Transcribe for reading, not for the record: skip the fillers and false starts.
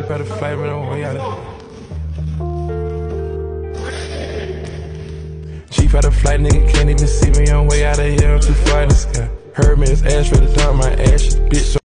Better flight, man, I'm way out of Chief out of flight, nigga can't even see me, I'm way out of here, I'm too far in the sky. Heard me, it's ash ready to dump my ashes, bitch.